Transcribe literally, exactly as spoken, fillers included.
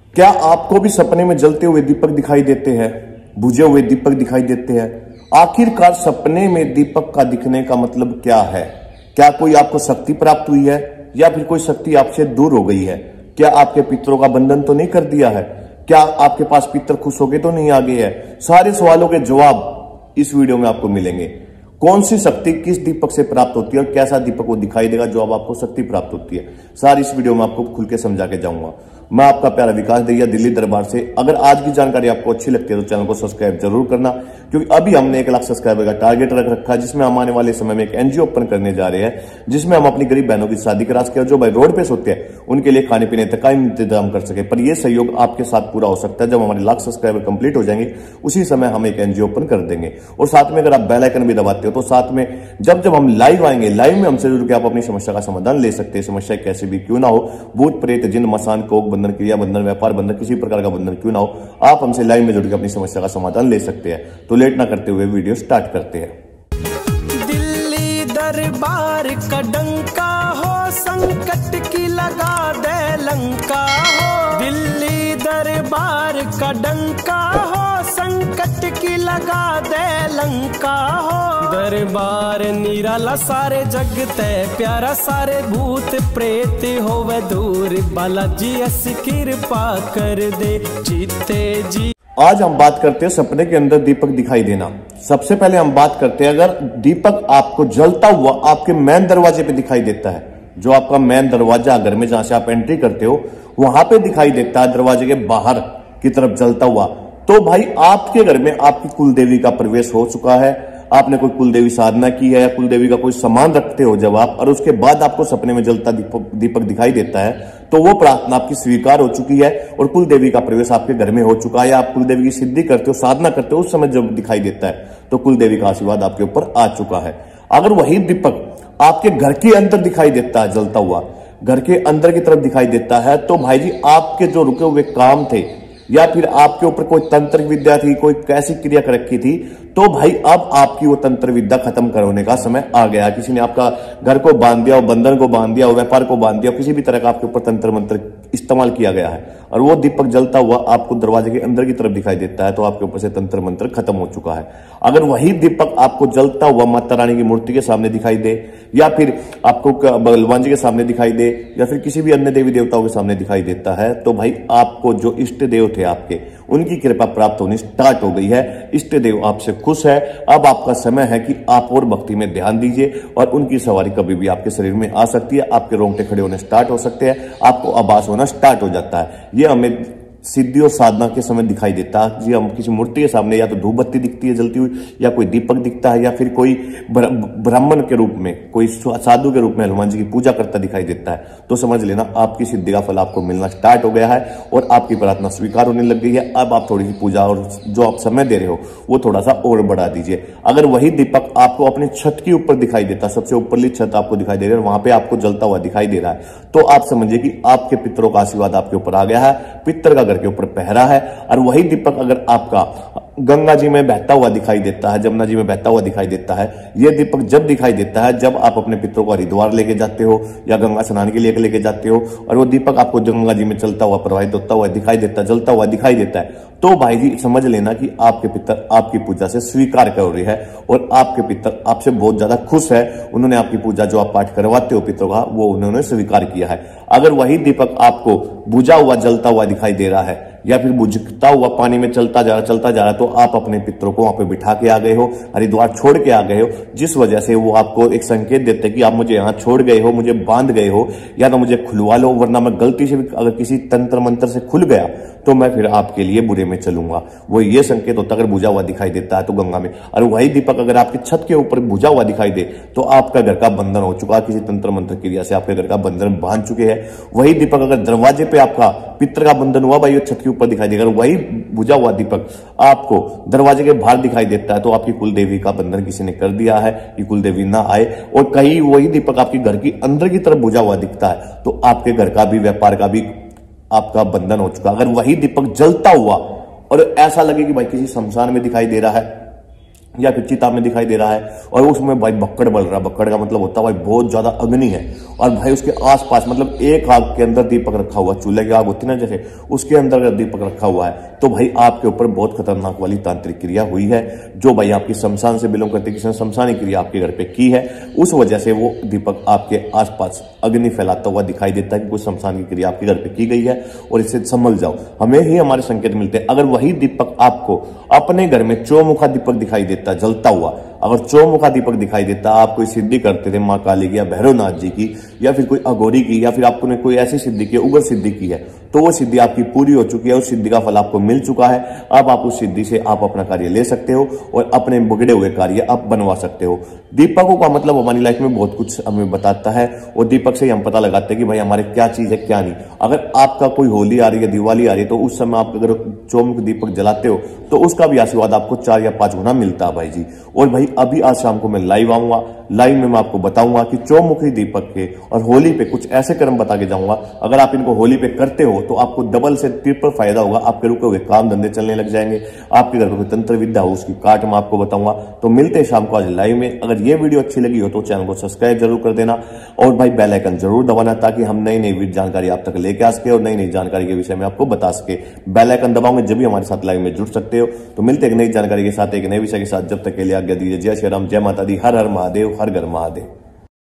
क्या आपको भी सपने में जलते हुए दीपक दिखाई देते हैं, बुझे हुए दीपक दिखाई देते हैं? आखिरकार सपने में दीपक का दिखने का मतलब क्या है? क्या कोई आपको शक्ति प्राप्त हुई है या फिर कोई शक्ति आपसे दूर हो गई है? क्या आपके पितरों का बंधन तो नहीं कर दिया है? क्या आपके पास पितर खुश हो गए तो नहीं आ गए हैं? सारे सवालों के जवाब इस वीडियो में आपको मिलेंगे। कौन सी शक्ति किस दीपक से प्राप्त होती है और कैसा दीपक वो दिखाई देगा जो अब आपको शक्ति प्राप्त होती है, सारी इस वीडियो में आपको खुल के समझा के जाऊंगा। मैं आपका प्यारा विकास दैया, दिल्ली दरबार से। अगर आज की जानकारी आपको अच्छी लगती है तो चैनल को सब्सक्राइब जरूर करना, क्योंकि अभी हमने एक लाख सब्सक्राइबर का टारगेट रख रखा है, जिसमें हम आने वाले समय में एक एनजीओ ओपन करने जा रहे हैं, जिसमें हम अपनी गरीब बहनों की शादी करा सके और जो भाई रोड पे सोते हैं उनके लिए खाने पीने तक का इंतजाम कर सके। पर यह सहयोग आपके साथ पूरा हो सकता है जब हमारे लाख सब्सक्राइबर कंप्लीट हो जाएंगे, उसी समय हम एक एनजीओ ओपन कर देंगे। और साथ में अगर आप बेल आइकन भी दबाते हो तो साथ में जब जब हम लाइव आएंगे, लाइव में हमसे जुड़ के आप अपनी समस्या का समाधान ले सकते हैं। समस्या कैसे भी क्यों ना हो, भूत प्रेत जिन मसान कोक बंधन क्रिया बंधन व्यापार बंधन किसी प्रकार का बंधन क्यों ना हो, आप हमसे लाइव में जुड़ के अपनी समस्या का समाधान ले सकते हैं। तो लेट ना करते हुए वीडियो स्टार्ट करते हैं। दिल्ली दरबार का डंका हो, संकट की लगा दे लंका हो। दिल्ली दरबार का डंका हो, संकट की लगा दे लंका हो। दरबार निराला सारे जगते प्यारा, सारे भूत प्रेत होवे दूर। बालाजी ऐसी कृपा कर दे जीते जी। आज हम बात करते हैं सपने के अंदर दीपक दिखाई देना। सबसे पहले हम बात करते हैं, अगर दीपक आपको जलता हुआ आपके मेन दरवाजे पे दिखाई देता है, जो आपका मेन दरवाजा घर में जहां से आप एंट्री करते हो वहां पे दिखाई देता है, दरवाजे के बाहर की तरफ जलता हुआ, तो भाई आपके घर में आपकी कुलदेवी का प्रवेश हो चुका है। आपने कोई कुलदेवी साधना की है या कुलदेवी का कोई सामान रखते हो जब आप, और उसके बाद आपको सपने में जलता दीपक, दीपक दिखाई देता है, तो वो प्रार्थना आपकी स्वीकार हो चुकी है और कुलदेवी का प्रवेश आपके घर में हो चुका है। आप कुलदेवी की सिद्धि करते हो, साधना करते हो, उस समय जब दिखाई देता है तो कुलदेवी का आशीर्वाद आपके ऊपर आ चुका है। अगर वही दीपक आपके घर के अंदर दिखाई देता है, जलता हुआ घर के अंदर की तरफ दिखाई देता है, तो भाई जी आपके जो रुके हुए काम थे या फिर आपके ऊपर कोई तंत्र विद्या थी, कोई कैसी क्रिया कर रखी थी, तो भाई अब आपकी वो तंत्र विद्या खत्म करने का समय आ गया। किसी ने आपका घर को बांध दिया, बंधन को बांध दिया, व्यापार को बांध दिया, किसी भी तरह का आपके ऊपर तंत्र मंत्र इस्तेमाल किया गया है और वो दीपक जलता हुआ आपको दरवाजे के अंदर की तरफ दिखाई देता है, तो आपके ऊपर से तंत्र मंत्र खत्म हो चुका है। अगर वही दीपक आपको जलता हुआ माता रानी की मूर्ति के सामने दिखाई दे या फिर आपको बलवान जी के सामने दिखाई दे या फिर किसी भी अन्य देवी देवताओं के सामने दिखाई देता है, तो भाई आपको जो इष्ट देव थे आपके, उनकी कृपा प्राप्त होनी स्टार्ट हो गई है। इष्ट देव आपसे खुश है। अब आपका समय है कि आप और भक्ति में ध्यान दीजिए और उनकी सवारी कभी भी आपके शरीर में आ सकती है। आपके रोंगटे खड़े होने स्टार्ट हो सकते हैं, आपको आभास होना स्टार्ट हो जाता है। ये हमें सिद्धि और साधना के समय दिखाई देता है। जी, हम किसी मूर्ति के सामने या तो धूप बत्ती दिखती है जलती हुई, या कोई दीपक दिखता है, या फिर कोई ब्राह्मण के रूप में, कोई साधु के रूप में हनुमान जी की पूजा करता दिखाई देता है, तो समझ लेना आपकी सिद्धि का फल आपको मिलना स्टार्ट हो गया है और आपकी प्रार्थना स्वीकार होने लग गई है। अब आप थोड़ी सी पूजा और जो आप समय दे रहे हो वो थोड़ा सा और बढ़ा दीजिए। अगर वही दीपक आपको अपने छत के ऊपर दिखाई देता, सबसे ऊपरली छत आपको दिखाई दे रही है और वहां पे आपको जलता हुआ दिखाई दे रहा है, तो आप समझिए कि आपके पितरों का आशीर्वाद आपके ऊपर आ गया है, पितर का घर के ऊपर पहरा है। और वही दीपक अगर आपका गंगा जी में बहता हुआ दिखाई देता है, जमुना जी में बहता हुआ दिखाई देता है, यह दीपक जब दिखाई देता है जब आप अपने पितरों को हरिद्वार लेके जाते हो या गंगा स्नान के लिए लेके जाते हो और वो दीपक आपको गंगा जी में चलता हुआ प्रवाहित होता हुआ दिखाई देता है, जलता हुआ दिखाई देता है, तो भाई जी समझ लेना कि आपके पितर आपकी पूजा से स्वीकार कर रहे हैं और आपके पितर आपसे बहुत ज्यादा खुश है। उन्होंने आपकी पूजा जो आप पाठ करवाते हो पितरों का, वो उन्होंने स्वीकार किया है। अगर वही दीपक आपको बुझा हुआ जलता हुआ दिखाई दे रहा है या फिर बुझता हुआ पानी में चलता जा रहा चलता जा रहा तो आप अपने पितरों को वहां पे बिठा के आ गए हो, हरिद्वार छोड़ के आ गए हो, जिस वजह से वो आपको एक संकेत देते हैं कि आप मुझे यहाँ छोड़ गए हो, मुझे बांध गए हो, या तो मुझे खुलवा लो, वरना मैं गलती से भी अगर किसी तंत्र मंत्र से खुल गया तो मैं फिर आपके लिए बुरे में चलूंगा। वो ये संकेत होता है अगर बुझा हुआ दिखाई देता है तो गंगा में। और वही दीपक अगर आपकी छत के ऊपर बुझा हुआ दिखाई दे तो आपका घर का बंधन हो चुका, किसी तंत्र मंत्र क्रिया से आपके घर का बंधन बांध चुके हैं। वही दीपक अगर दरवाजे पे आपका पितर का बंधन हुआ, भाई छत के ऊपर दिखाई देगा, वही बुझा हुआ दीपक आपको दरवाजे के बाहर दिखाई देता है, तो आपकी कुलदेवी का बंधन किसी ने कर दिया है कि कुलदेवी ना आए। और कहीं वही दीपक आपके घर की अंदर की तरफ बुझा हुआ दिखता है तो आपके घर का भी, व्यापार का भी आपका बंधन हो चुका। अगर वही दीपक जलता हुआ और ऐसा लगे कि भाई किसी शमशान में दिखाई दे रहा है या फिर चिता में दिखाई दे रहा है और उसमें भाई भक्कड़ बल रहा, भक्कड़ का मतलब होता है भाई बहुत ज्यादा अग्नि है और भाई उसके आसपास मतलब एक आग के अंदर दीपक रखा हुआ, चूल्हे की आग होती ना जैसे, उसके अंदर अगर दीपक रखा हुआ है तो भाई आपके ऊपर बहुत खतरनाक वाली तांत्रिक क्रिया हुई है, जो भाई आपकी शमशान से बिलोंग करती है, किसी ने शमशानी क्रिया आपके घर पे की है, उस वजह से वो दीपक आपके आसपास अग्नि फैलाता हुआ दिखाई देता है कि कुछ शमशान की क्रिया आपके घर पे की गई है और इससे संभल जाओ। हमें ही हमारे संकेत मिलते हैं। अगर वही दीपक आपको अपने घर में चौमुखा दीपक दिखाई देता है जलता हुआ, अगर चौमुखा दीपक दिखाई देता, आप कोई सिद्धि करते थे मां काली की या भैरवनाथ जी की या फिर कोई अघोरी की या फिर आपने कोई ऐसी सिद्धि की, उग्र सिद्धि की है, तो वो सिद्धि आपकी पूरी हो चुकी है, उस सिद्धि का फल आपको मिल चुका है। अब आप उस सिद्धि से आप अपना कार्य ले सकते हो और अपने बिगड़े हुए कार्य आप बनवा सकते हो। दीपकों का मतलब हमारी लाइफ में बहुत कुछ हमें बताता है और दीपक से ही हम पता लगाते हैं कि भाई हमारे क्या चीज है क्या नहीं। अगर आपका कोई होली आ रही है, दिवाली आ रही है, तो उस समय आप अगर चौमुख दीपक जलाते हो तो उसका भी आशीर्वाद आपको चार या पांच गुना मिलता है भाई जी। और भाई अभी आज शाम को मैं लाइव आऊंगा, लाइव में मैं आपको बताऊंगा कि चौमुखी दीपक के और होली पे कुछ ऐसे कर्म बता के जाऊंगा, अगर आप इनको होली पे करते हो तो आपको डबल से ट्रिपल फायदा होगा। आपके रुके हुए काम धंधे चलने लग जाएंगे, आपके घर में कोई तंत्र विद्या हो उसकी काट मैं आपको बताऊंगा। तो मिलते हैं शाम को आज लाइव में। अगर ये वीडियो अच्छी लगी हो तो चैनल को सब्सक्राइब जरूर कर देना और भाई बेल आइकन जरूर दबाना, ताकि हम नई नई जानकारी आप तक लेके आ सके और नई नई जानकारी के विषय में आपको बता सके। बेल आइकन दबाओगे जब भी हमारे साथ लाइव में जुड़ सकते हो। तो मिलते हैं एक नई जानकारी के साथ, एक नए विषय के साथ। जब तक के लिए आज्ञा दीजिए। जय श्री राम, जय माता दी, हर हर महादेव, हर घर महादेव।